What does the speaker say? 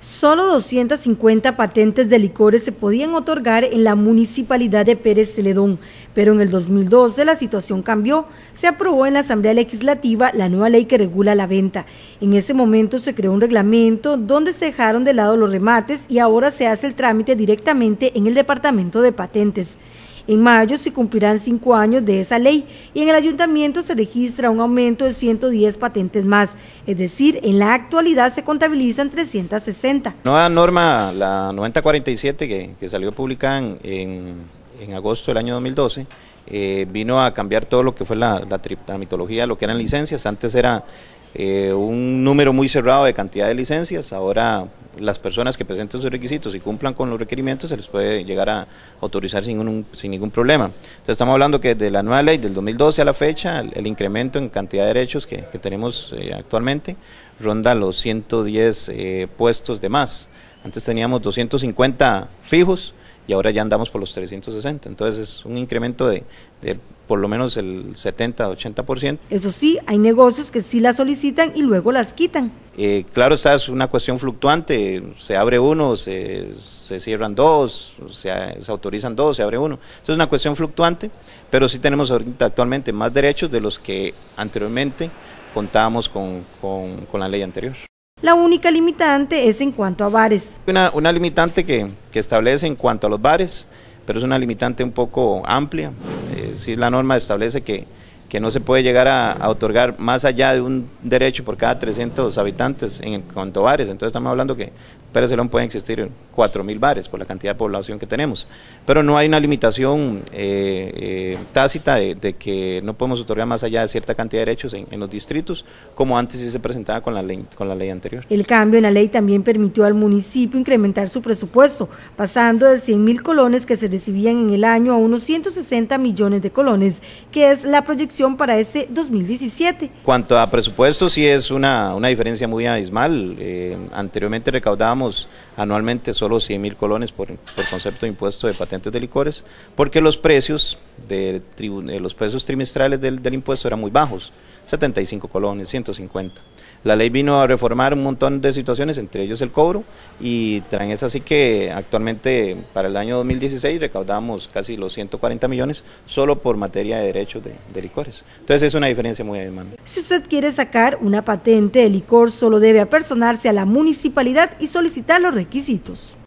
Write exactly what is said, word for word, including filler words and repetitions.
Solo doscientas cincuenta patentes de licores se podían otorgar en la municipalidad de Pérez Celedón, pero en el dos mil doce la situación cambió. Se aprobó en la Asamblea Legislativa la nueva ley que regula la venta. En ese momento se creó un reglamento donde se dejaron de lado los remates y ahora se hace el trámite directamente en el Departamento de Patentes. En mayo se cumplirán cinco años de esa ley y en el ayuntamiento se registra un aumento de ciento diez patentes más, es decir, en la actualidad se contabilizan trescientas sesenta. Nueva norma, la noventa cuarenta y siete, que, que salió publicada en, en, en agosto del año dos mil doce, eh, vino a cambiar todo lo que fue la, la tramitología, lo que eran licencias. Antes era eh, un número muy cerrado de cantidad de licencias, ahora las personas que presenten sus requisitos y cumplan con los requerimientos se les puede llegar a autorizar sin, un, sin ningún problema. Entonces estamos hablando que desde la nueva ley del dos mil doce a la fecha, el, el incremento en cantidad de derechos que, que tenemos eh, actualmente ronda los ciento diez eh, puestos de más. Antes teníamos doscientos cincuenta fijos y ahora ya andamos por los trescientos sesenta, entonces es un incremento de, de por lo menos el setenta a ochenta por ciento. Eso sí, hay negocios que sí las solicitan y luego las quitan. Eh, claro, esta es una cuestión fluctuante, se abre uno, se, se cierran dos, se, se autorizan dos, se abre uno. Entonces es una cuestión fluctuante, pero sí tenemos ahorita actualmente más derechos de los que anteriormente contábamos con, con, con la ley anterior. La única limitante es en cuanto a bares. Una, una limitante que, que establece en cuanto a los bares, pero es una limitante un poco amplia. Eh, sí, la norma establece que, que no se puede llegar a, a otorgar más allá de un derecho por cada trescientos habitantes en cuanto a bares. Entonces estamos hablando que en Pérez Celedón pueden existir cuatro mil bares por la cantidad de población que tenemos, pero no hay una limitación eh, eh, tácita de, de que no podemos otorgar más allá de cierta cantidad de derechos en, en los distritos, como antes sí se presentaba con la ley, con la ley anterior. El cambio en la ley también permitió al municipio incrementar su presupuesto, pasando de cien mil colones que se recibían en el año a unos ciento sesenta millones de colones, que es la proyección para este dos mil diecisiete. Cuanto a presupuesto, sí es una, una diferencia muy abismal. Eh, anteriormente recaudábamos anualmente solo cien mil colones por, por concepto de impuesto de patentes de licores, porque los precios de, de los precios trimestrales del, del impuesto eran muy bajos, setenta y cinco colones, ciento cincuenta. La ley vino a reformar un montón de situaciones, entre ellos el cobro, y tan es así que actualmente para el año dos mil dieciséis recaudamos casi los ciento cuarenta millones solo por materia de derechos de, de licores. Entonces es una diferencia muy abismal. Si usted quiere sacar una patente de licor, solo debe apersonarse a la municipalidad y solicitar los requisitos.